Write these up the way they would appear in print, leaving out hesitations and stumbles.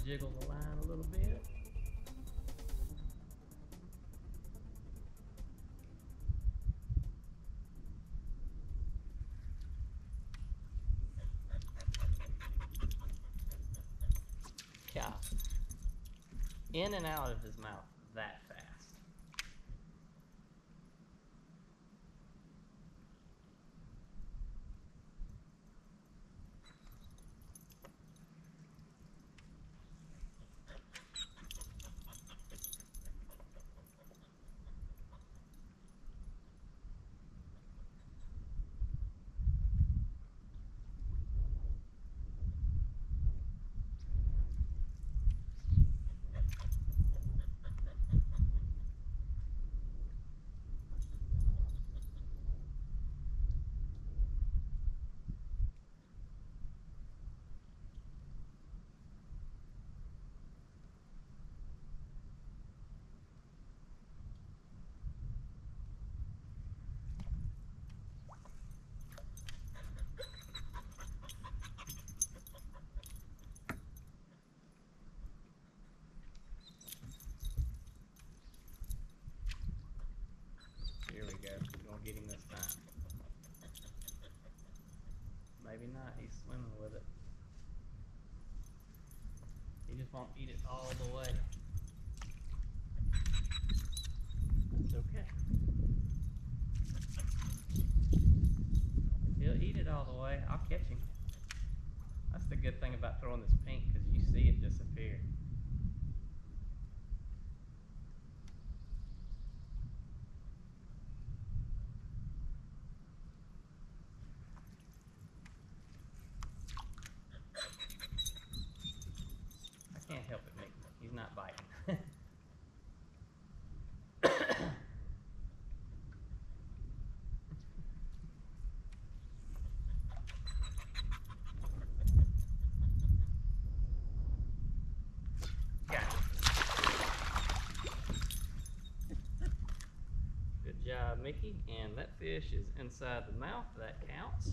jiggle the line a little bit. Yeah. In and out of his mouth that fast. Here we go. We're gonna get him this time. Maybe not. He's swimming with it. He just won't eat it all the way. That's okay. He'll eat it all the way. I'll catch him. That's the good thing about throwing this pink, because you see it disappear. I can't help it, Mickey. He's not biting. Good job, Mickey. And that fish is inside the mouth. That counts.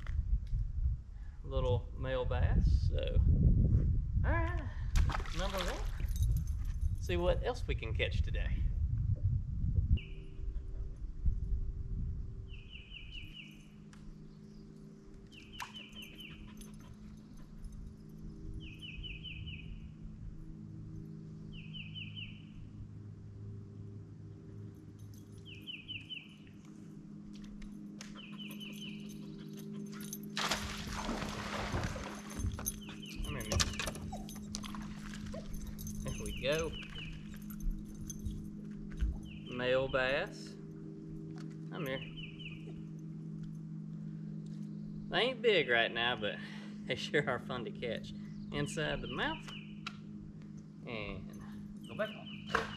Little male bass. So, all right, number one. See what else we can catch today. There we go. Male bass. Come here. They ain't big right now, but they sure are fun to catch. Inside the mouth. And go back on.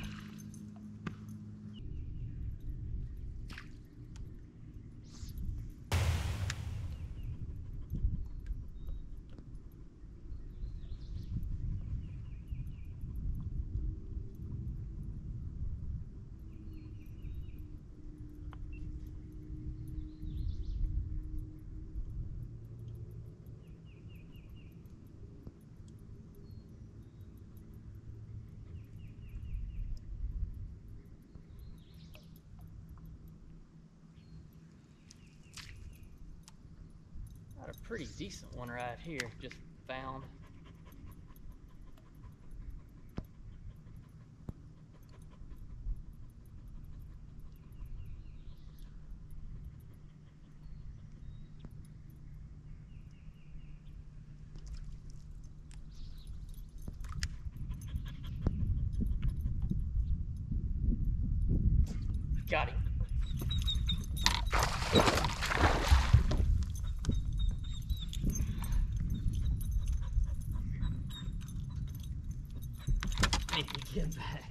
Got a pretty decent one right here, just found. Got him. Make me get back.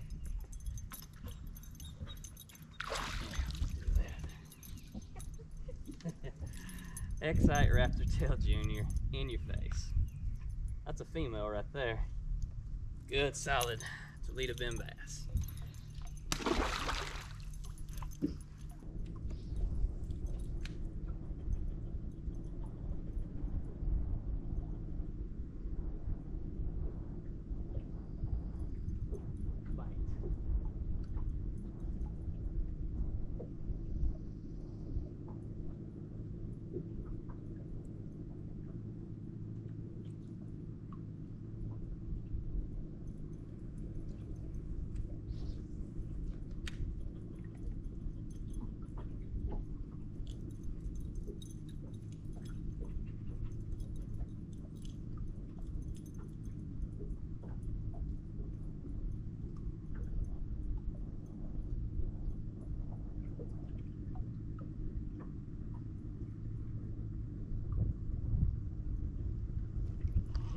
Xcite Raptor Tail Jr. in your face. That's a female right there. Good, solid Toledo Bend bass.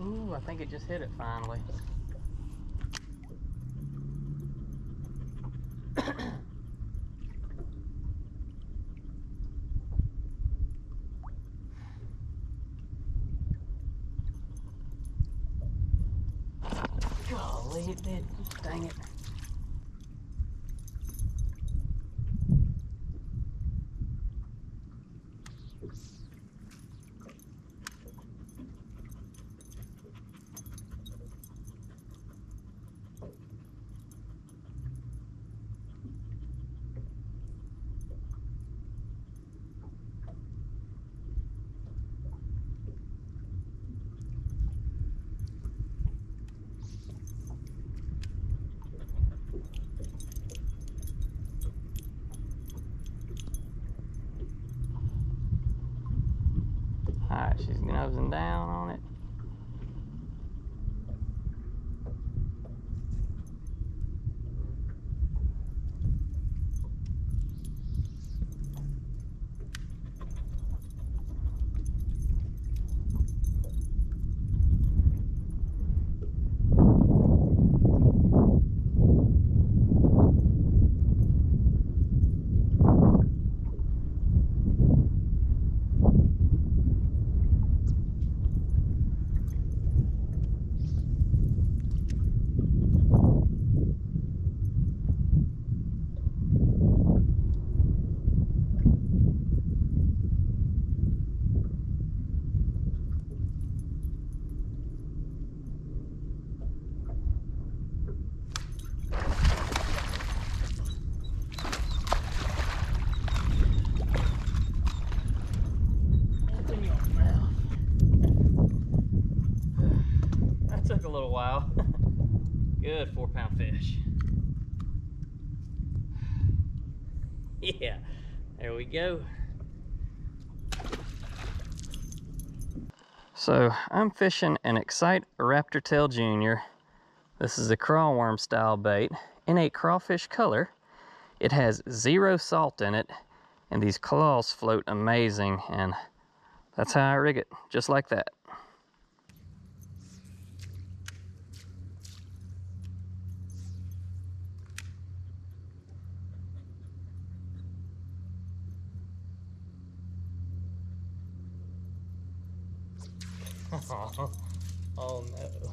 Ooh, I think it just hit it finally. Golly, it did. Dang it. Alright, she's nosing down on it. Took a little while. Good 4-pound fish. Yeah, there we go. So I'm fishing an Xcite Raptor Tail Junior. This is a crawworm style bait in a crawfish color. It has 0 salt in it, and these claws float amazing, and that's how I rig it, just like that. Oh no.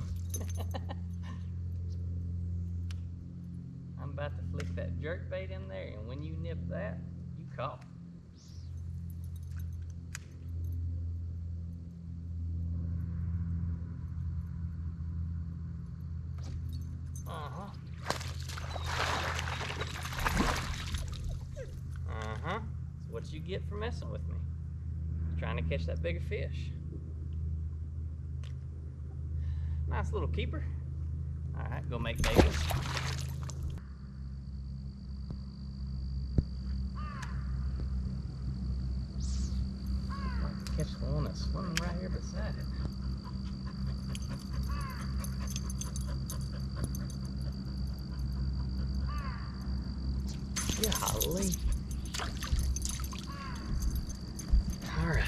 I'm about to flick that jerk bait in there, and when you nip that, you caught. That's what you get for messing with me. Trying to catch that bigger fish. Nice little keeper. All right, go make babies. Catch the one that's swimming right here beside it. Golly. All right.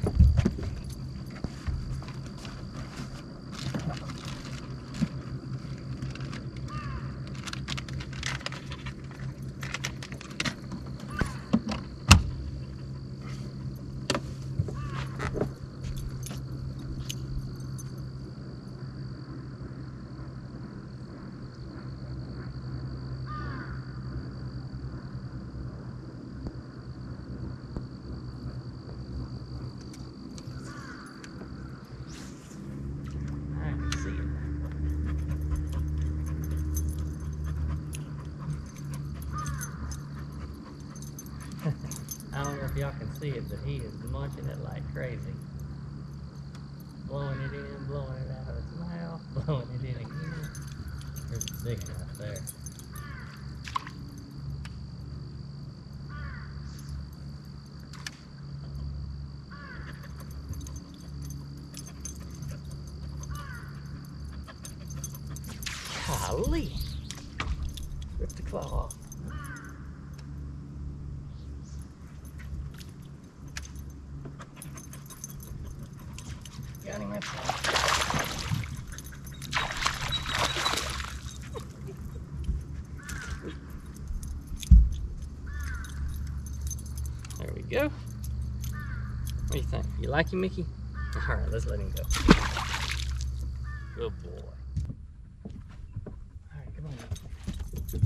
I don't know if y'all can see it, but he is munching it like crazy. Blowing it in, blowing it out of its mouth, blowing it in again. There's a big one right there. Golly! Rip the claw off. Got him, that's all. There we go. What do you think? You like him, Mickey? All right, let's let him go. Good boy. All right, come on, Mickey.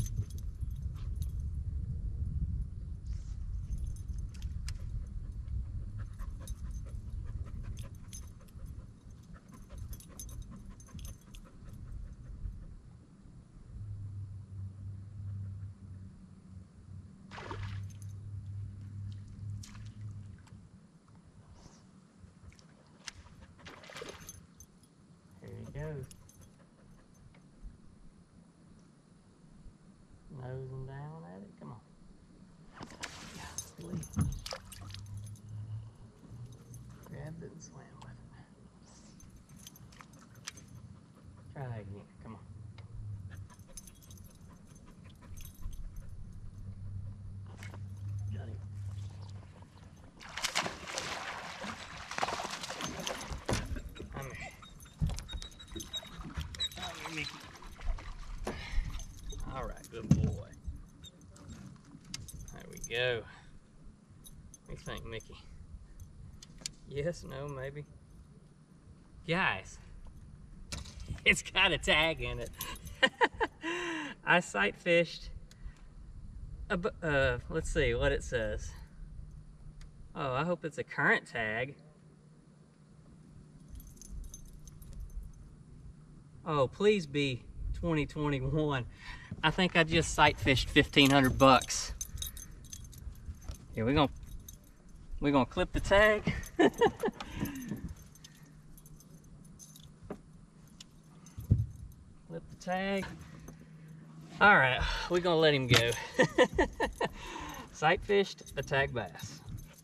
Goes. Nosing down at it. Come on. Golly. Grabbed it and swam with it. Try again. Come on. Got him. Mickey. All right, good boy. There we go. What do you think, Mickey? Yes, no, maybe? Guys, it's got a tag in it. I sight fished. Let's see what it says. Oh, I hope it's a current tag. Oh, please be 2021. I think I just sight fished 1,500 bucks. Here we're gonna clip the tag. Clip the tag. All right, we're gonna let him go. Sight fished a tag bass.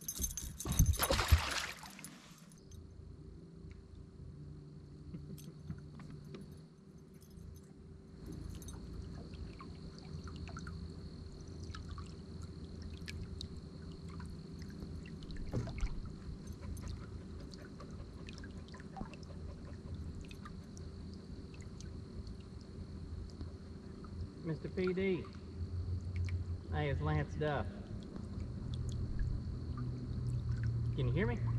Mr. PD. Hey, it's Lance Duff. Can you hear me?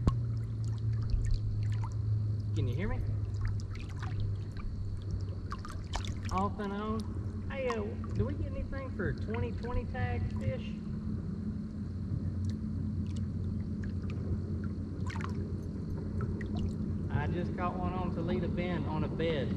Can you hear me? Off and on. Hey, do we get anything for 2020 tag fish? I just caught one on Toledo Bend on a bed.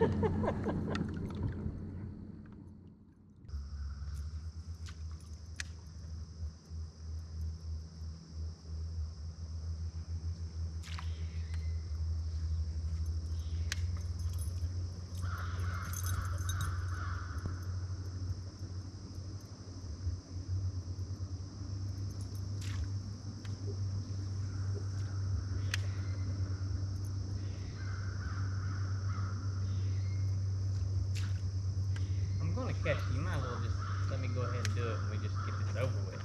Catch you. You might as well just let me go ahead and do it and we just get this over with.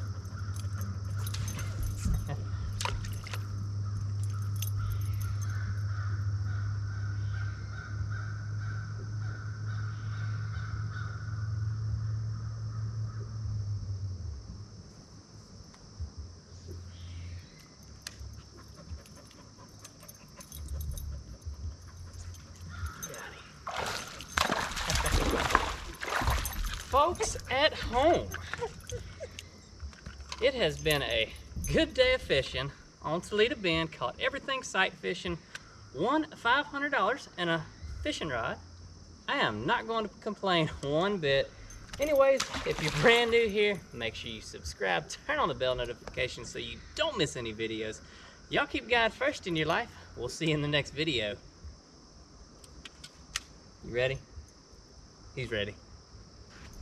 Folks at home, it has been a good day of fishing on Toledo Bend. Caught everything sight fishing, won $500 and a fishing rod. I am not going to complain one bit. Anyways, if you're brand new here, make sure you subscribe, turn on the bell notification so you don't miss any videos. Y'all keep God first in your life. We'll see you in the next video. You ready? He's ready.